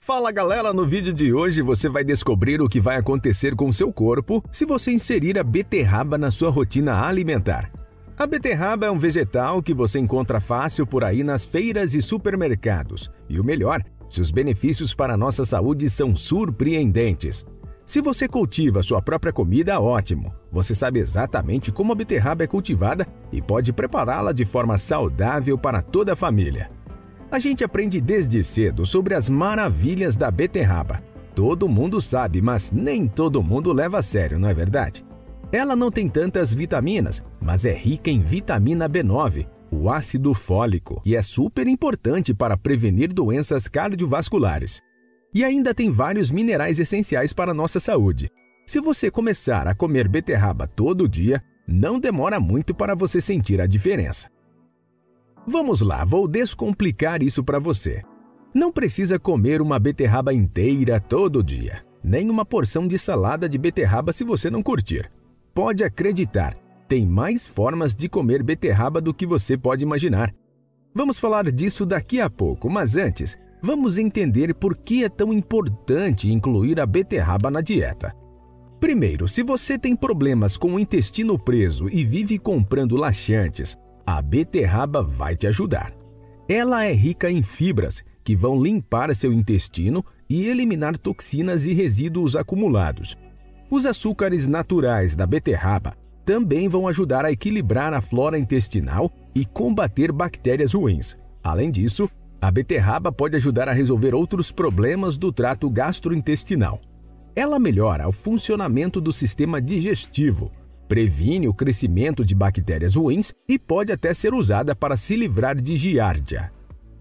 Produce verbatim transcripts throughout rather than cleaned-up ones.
Fala galera, no vídeo de hoje você vai descobrir o que vai acontecer com seu corpo se você inserir a beterraba na sua rotina alimentar. A beterraba é um vegetal que você encontra fácil por aí nas feiras e supermercados. E o melhor, seus benefícios para a nossa saúde são surpreendentes. Se você cultiva sua própria comida, ótimo! Você sabe exatamente como a beterraba é cultivada e pode prepará-la de forma saudável para toda a família. A gente aprende desde cedo sobre as maravilhas da beterraba. Todo mundo sabe, mas nem todo mundo leva a sério, não é verdade? Ela não tem tantas vitaminas, mas é rica em vitamina B nove, o ácido fólico, que é super importante para prevenir doenças cardiovasculares. E ainda tem vários minerais essenciais para a nossa saúde. Se você começar a comer beterraba todo dia, não demora muito para você sentir a diferença. Vamos lá, vou descomplicar isso para você. Não precisa comer uma beterraba inteira todo dia, nem uma porção de salada de beterraba se você não curtir. Pode acreditar, tem mais formas de comer beterraba do que você pode imaginar. Vamos falar disso daqui a pouco, mas antes, vamos entender por que é tão importante incluir a beterraba na dieta. Primeiro, se você tem problemas com o intestino preso e vive comprando laxantes, a beterraba vai te ajudar. Ela é rica em fibras, que vão limpar seu intestino e eliminar toxinas e resíduos acumulados. Os açúcares naturais da beterraba também vão ajudar a equilibrar a flora intestinal e combater bactérias ruins. Além disso, a beterraba pode ajudar a resolver outros problemas do trato gastrointestinal. Ela melhora o funcionamento do sistema digestivo, previne o crescimento de bactérias ruins e pode até ser usada para se livrar de giardia.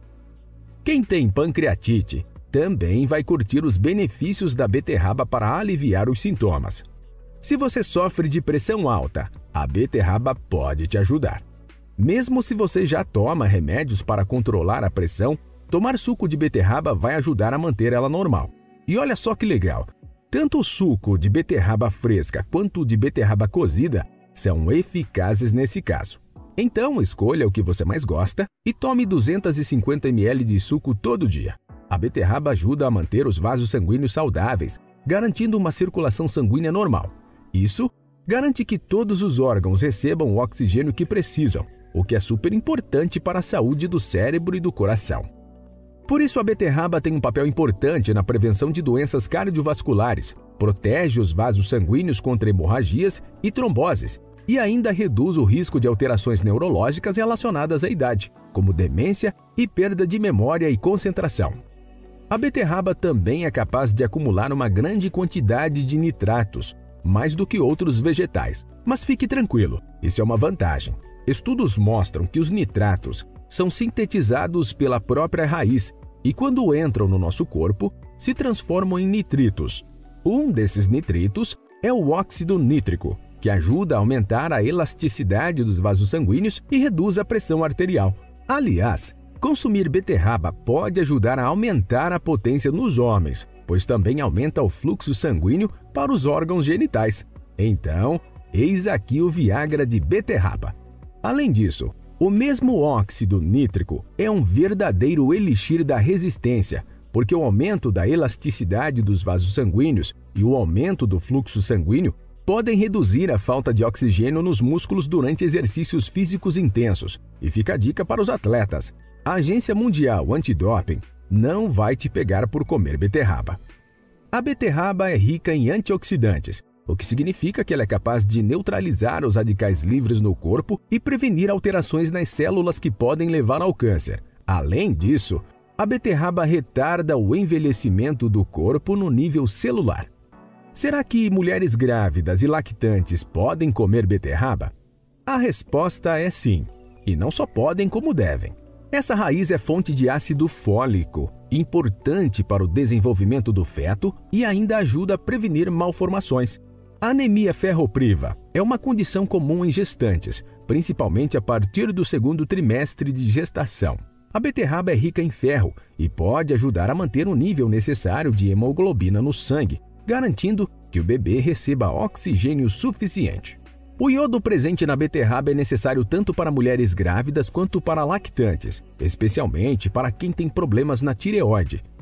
Quem tem pancreatite também vai curtir os benefícios da beterraba para aliviar os sintomas. Se você sofre de pressão alta, a beterraba pode te ajudar. Mesmo se você já toma remédios para controlar a pressão, tomar suco de beterraba vai ajudar a manter ela normal. E olha só que legal! Tanto o suco de beterraba fresca quanto o de beterraba cozida são eficazes nesse caso. Então, escolha o que você mais gosta e tome duzentos e cinquenta mililitros de suco todo dia. A beterraba ajuda a manter os vasos sanguíneos saudáveis, garantindo uma circulação sanguínea normal. Isso garante que todos os órgãos recebam o oxigênio que precisam, o que é super importante para a saúde do cérebro e do coração. Por isso, a beterraba tem um papel importante na prevenção de doenças cardiovasculares, protege os vasos sanguíneos contra hemorragias e tromboses e ainda reduz o risco de alterações neurológicas relacionadas à idade, como demência e perda de memória e concentração. A beterraba também é capaz de acumular uma grande quantidade de nitratos, mais do que outros vegetais. Mas fique tranquilo, isso é uma vantagem. Estudos mostram que os nitratos são sintetizados pela própria raiz e, quando entram no nosso corpo, se transformam em nitritos. Um desses nitritos é o óxido nítrico, que ajuda a aumentar a elasticidade dos vasos sanguíneos e reduz a pressão arterial. Aliás, consumir beterraba pode ajudar a aumentar a potência nos homens, pois também aumenta o fluxo sanguíneo para os órgãos genitais. Então, eis aqui o Viagra de beterraba. Além disso, o mesmo óxido nítrico é um verdadeiro elixir da resistência, porque o aumento da elasticidade dos vasos sanguíneos e o aumento do fluxo sanguíneo podem reduzir a falta de oxigênio nos músculos durante exercícios físicos intensos. E fica a dica para os atletas: a Agência Mundial Antidoping não vai te pegar por comer beterraba. A beterraba é rica em antioxidantes, o que significa que ela é capaz de neutralizar os radicais livres no corpo e prevenir alterações nas células que podem levar ao câncer. Além disso, a beterraba retarda o envelhecimento do corpo no nível celular. Será que mulheres grávidas e lactantes podem comer beterraba? A resposta é sim, e não só podem como devem. Essa raiz é fonte de ácido fólico, importante para o desenvolvimento do feto e ainda ajuda a prevenir malformações. A anemia ferropriva é uma condição comum em gestantes, principalmente a partir do segundo trimestre de gestação. A beterraba é rica em ferro e pode ajudar a manter o nível necessário de hemoglobina no sangue, garantindo que o bebê receba oxigênio suficiente. O iodo presente na beterraba é necessário tanto para mulheres grávidas quanto para lactantes, especialmente para quem tem problemas na tireoide.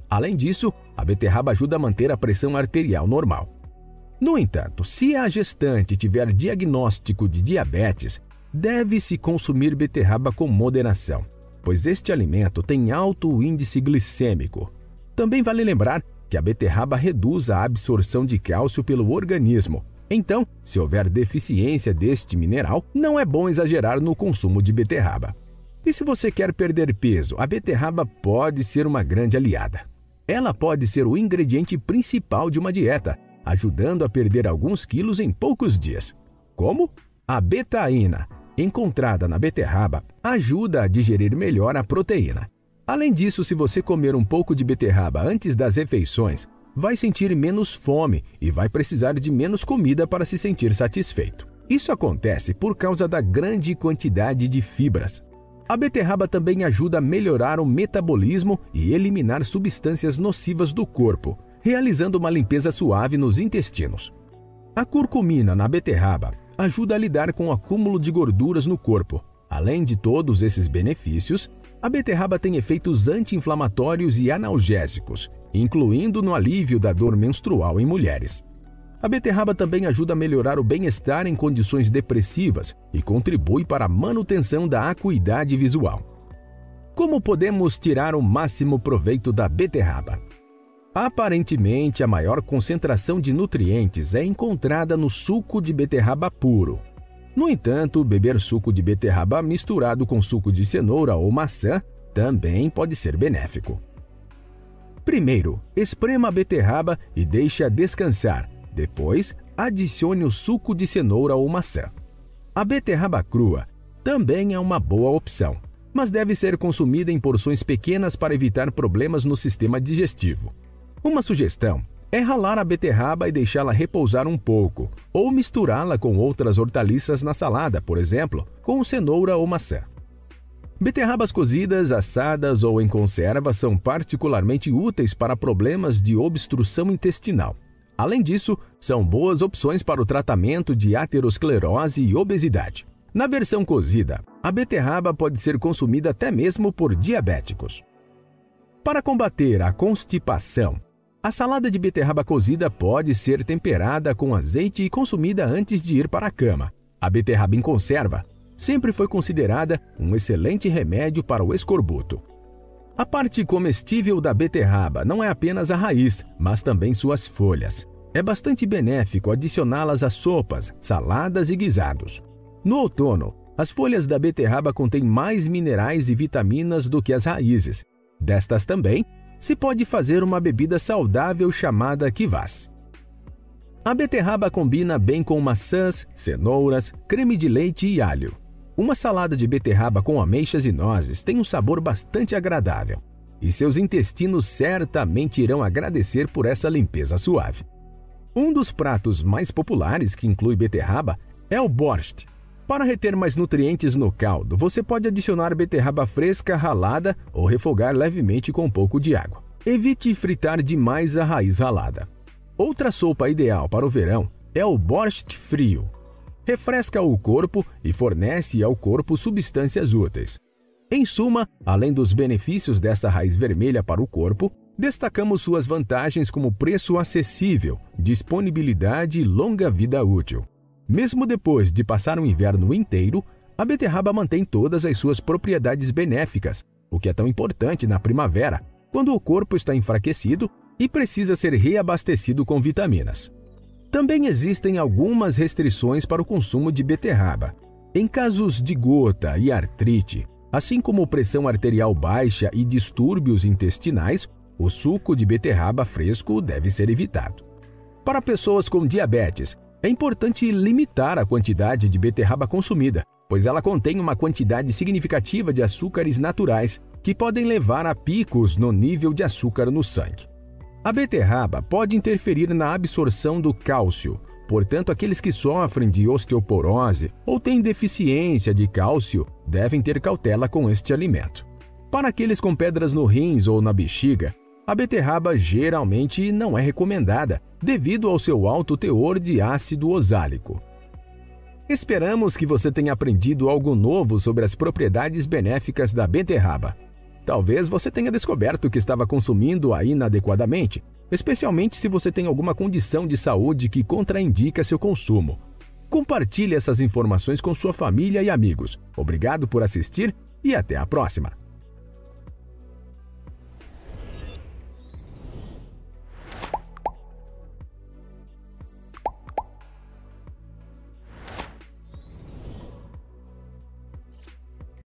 Além disso, a beterraba ajuda a manter a pressão arterial normal. No entanto, se a gestante tiver diagnóstico de diabetes, deve-se consumir beterraba com moderação, pois este alimento tem alto índice glicêmico. Também vale lembrar que a beterraba reduz a absorção de cálcio pelo organismo. Então, se houver deficiência deste mineral, não é bom exagerar no consumo de beterraba. E se você quer perder peso, a beterraba pode ser uma grande aliada. Ela pode ser o ingrediente principal de uma dieta, ajudando a perder alguns quilos em poucos dias. Como? A betaína, encontrada na beterraba, ajuda a digerir melhor a proteína. Além disso, se você comer um pouco de beterraba antes das refeições, vai sentir menos fome e vai precisar de menos comida para se sentir satisfeito. Isso acontece por causa da grande quantidade de fibras. A beterraba também ajuda a melhorar o metabolismo e eliminar substâncias nocivas do corpo, realizando uma limpeza suave nos intestinos. A curcumina na beterraba ajuda a lidar com o acúmulo de gorduras no corpo. Além de todos esses benefícios, a beterraba tem efeitos anti-inflamatórios e analgésicos, incluindo no alívio da dor menstrual em mulheres. A beterraba também ajuda a melhorar o bem-estar em condições depressivas e contribui para a manutenção da acuidade visual. Como podemos tirar o máximo proveito da beterraba? Aparentemente, a maior concentração de nutrientes é encontrada no suco de beterraba puro. No entanto, beber suco de beterraba misturado com suco de cenoura ou maçã também pode ser benéfico. Primeiro, esprema a beterraba e deixe-a descansar. Depois, adicione o suco de cenoura ou maçã. A beterraba crua também é uma boa opção, mas deve ser consumida em porções pequenas para evitar problemas no sistema digestivo. Uma sugestão é ralar a beterraba e deixá-la repousar um pouco, ou misturá-la com outras hortaliças na salada, por exemplo, com cenoura ou maçã. Beterrabas cozidas, assadas ou em conserva são particularmente úteis para problemas de obstrução intestinal. Além disso, são boas opções para o tratamento de aterosclerose e obesidade. Na versão cozida, a beterraba pode ser consumida até mesmo por diabéticos. Para combater a constipação, a salada de beterraba cozida pode ser temperada com azeite e consumida antes de ir para a cama. A beterraba em conserva sempre foi considerada um excelente remédio para o escorbuto. A parte comestível da beterraba não é apenas a raiz, mas também suas folhas. É bastante benéfico adicioná-las a sopas, saladas e guisados. No outono, as folhas da beterraba contêm mais minerais e vitaminas do que as raízes. Destas também, se pode fazer uma bebida saudável chamada kvass. A beterraba combina bem com maçãs, cenouras, creme de leite e alho. Uma salada de beterraba com ameixas e nozes tem um sabor bastante agradável, e seus intestinos certamente irão agradecer por essa limpeza suave. Um dos pratos mais populares que inclui beterraba é o borscht. Para reter mais nutrientes no caldo, você pode adicionar beterraba fresca ralada ou refogar levemente com um pouco de água. Evite fritar demais a raiz ralada. Outra sopa ideal para o verão é o borscht frio. Refresca o corpo e fornece ao corpo substâncias úteis. Em suma, além dos benefícios dessa raiz vermelha para o corpo, destacamos suas vantagens como preço acessível, disponibilidade e longa vida útil. Mesmo depois de passar o inverno inteiro, a beterraba mantém todas as suas propriedades benéficas, o que é tão importante na primavera, quando o corpo está enfraquecido e precisa ser reabastecido com vitaminas. Também existem algumas restrições para o consumo de beterraba. Em casos de gota e artrite, assim como pressão arterial baixa e distúrbios intestinais, o suco de beterraba fresco deve ser evitado. Para pessoas com diabetes, é importante limitar a quantidade de beterraba consumida, pois ela contém uma quantidade significativa de açúcares naturais que podem levar a picos no nível de açúcar no sangue. A beterraba pode interferir na absorção do cálcio, portanto, aqueles que sofrem de osteoporose ou têm deficiência de cálcio devem ter cautela com este alimento. Para aqueles com pedras no rins ou na bexiga, a beterraba geralmente não é recomendada, devido ao seu alto teor de ácido oxálico. Esperamos que você tenha aprendido algo novo sobre as propriedades benéficas da beterraba. Talvez você tenha descoberto que estava consumindo-a inadequadamente, especialmente se você tem alguma condição de saúde que contraindica seu consumo. Compartilhe essas informações com sua família e amigos. Obrigado por assistir e até a próxima!